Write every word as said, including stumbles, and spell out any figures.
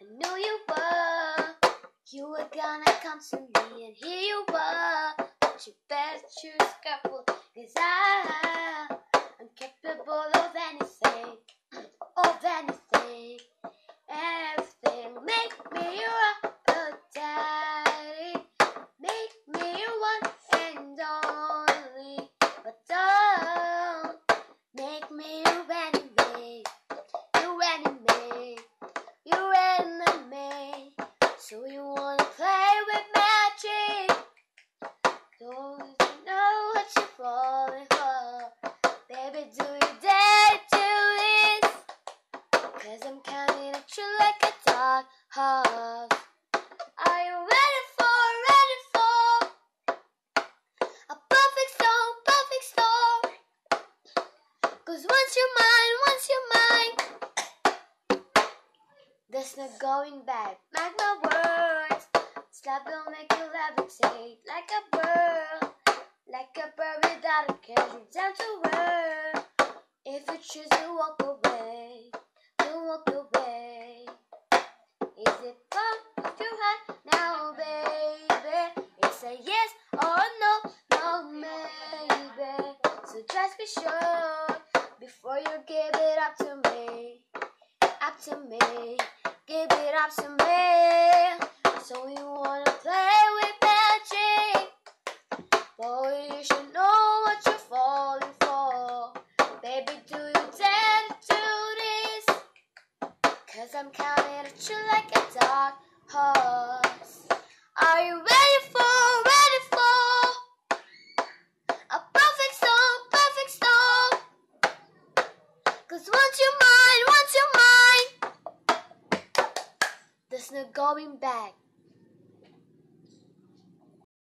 I knew you were. You were gonna come to me, and here you were. But you better choose careful, cause I am capable of anything, of anything, everything. Make me your daddy, make me your one and only, but don't make me your enemy, your enemy, your enemy. So you wanna play with magic? Don't you know what you're falling for? Baby, do you dare do this? Cause I'm counting at you like a dog horse. Are you ready for, ready for a perfect storm, perfect storm? Cause once you're mine, once you're mine, there's no going back. Mark my words, slap will make you levitate like a bird, like a bird without a cage. You're down to earth. If you choose to walk away, you walk away. Is it far off your heart now, baby? It's a yes or no, no, maybe. So just be sure before you give it up to me, up to me, give it up to me. So you wanna play with magic? Boy, you should know what you're falling for. Baby, do you dare to do this? Cause I'm counting at you like a dog horse. Are you ready for, ready for a perfect storm, perfect storm? Cause once you're mine, once you're mine, there's no going back.